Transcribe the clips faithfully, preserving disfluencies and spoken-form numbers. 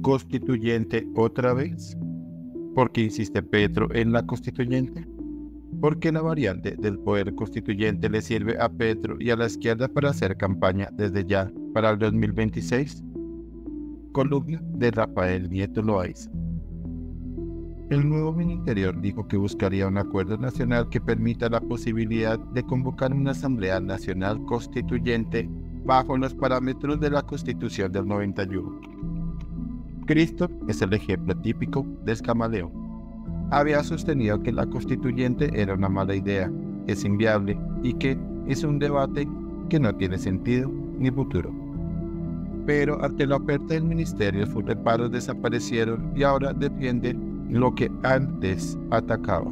constituyente otra vez? ¿Por qué insiste Petro en la constituyente? Porque la variante del poder constituyente le sirve a Petro y a la izquierda para hacer campaña desde ya para el dos mil veintiséis. Columna de Rafael Nieto Loaiza. El nuevo Ministerio dijo que buscaría un acuerdo nacional que permita la posibilidad de convocar una Asamblea Nacional Constituyente bajo los parámetros de la Constitución del noventa y uno. Cristo es el ejemplo típico del camaleón. Había sostenido que la constituyente era una mala idea, es inviable y que es un debate que no tiene sentido ni futuro. Pero ante la oferta del ministerio sus reparos desaparecieron y ahora defiende lo que antes atacaba.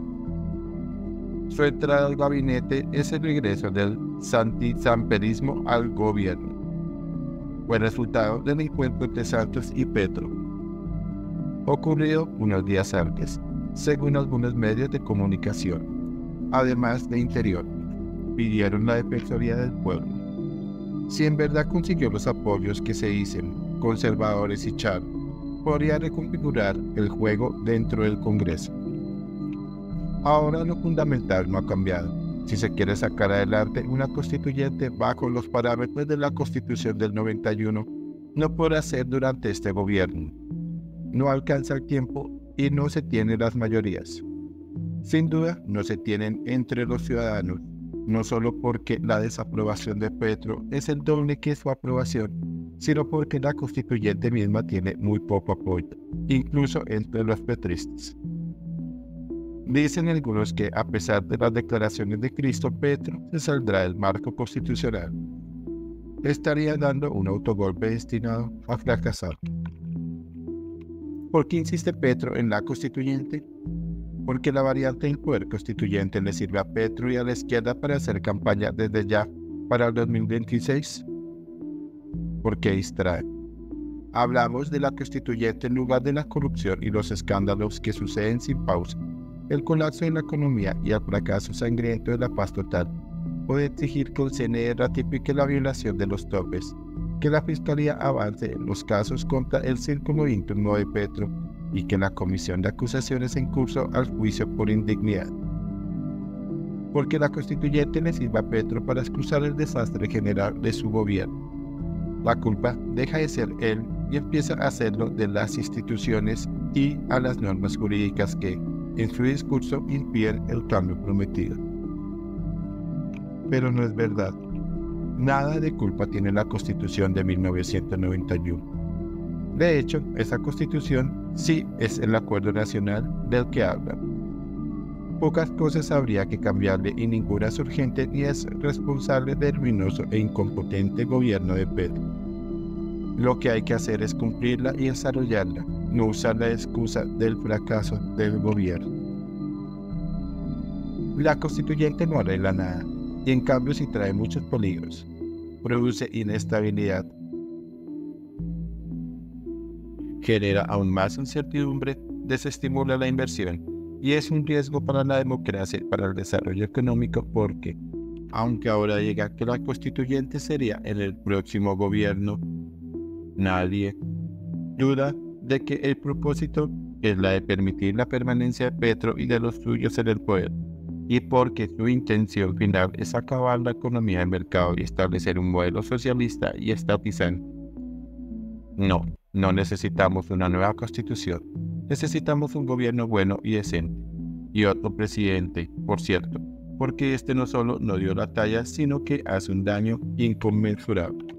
Su entrada al gabinete es el regreso del santisamperismo al gobierno. Fue resultado del encuentro entre Santos y Petro, ocurrido unos días antes, según algunos medios de comunicación. Además de Interior, pidieron la Defensoría del Pueblo. Si en verdad consiguió los apoyos que se dicen conservadores y Char, podría reconfigurar el juego dentro del Congreso. Ahora lo fundamental no ha cambiado. Si se quiere sacar adelante una constituyente bajo los parámetros de la Constitución del noventa y uno, no podrá ser durante este gobierno. No alcanza el tiempo y no se tienen las mayorías. Sin duda, no se tienen entre los ciudadanos, no solo porque la desaprobación de Petro es el doble que su aprobación, sino porque la constituyente misma tiene muy poco apoyo, incluso entre los petristas. Dicen algunos que, a pesar de las declaraciones de Cristo, Petro se saldrá del marco constitucional. Estaría dando un autogolpe destinado a fracasar. ¿Por qué insiste Petro en la constituyente? Porque la variante del poder constituyente le sirve a Petro y a la izquierda para hacer campaña desde ya para el dos mil veintiséis. Porque distrae. Hablamos de la constituyente en lugar de la corrupción y los escándalos que suceden sin pausa, el colapso de la economía y el fracaso sangriento de la paz total. Puede exigir que el C N E ratifique la violación de los topes, que la Fiscalía avance en los casos contra el círculo íntimo de Petro y que la comisión de acusaciones en curso al juicio por indignidad. Porque la constituyente le sirve a Petro para excusar el desastre general de su gobierno. La culpa deja de ser él y empieza a hacerlo de las instituciones y a las normas jurídicas que, en su discurso, impiden el cambio prometido. Pero no es verdad. Nada de culpa tiene la Constitución de mil novecientos noventa y uno. De hecho, esa Constitución sí es el acuerdo nacional del que hablan. Pocas cosas habría que cambiarle y ninguna es urgente ni es responsable del ruinoso e incompetente gobierno de Petro. Lo que hay que hacer es cumplirla y desarrollarla, no usar la excusa del fracaso del gobierno. La constituyente no arregla nada, y en cambio sí trae muchos peligros. Produce inestabilidad, genera aún más incertidumbre, desestimula la inversión y es un riesgo para la democracia y para el desarrollo económico porque, aunque ahora diga que la constituyente sería en el próximo gobierno, nadie duda de que el propósito es la de permitir la permanencia de Petro y de los suyos en el poder, y porque su intención final es acabar la economía de mercado y establecer un modelo socialista y estatizante. No, no necesitamos una nueva constitución, necesitamos un gobierno bueno y decente, y otro presidente, por cierto, porque este no solo no dio la talla, sino que hace un daño inconmensurable.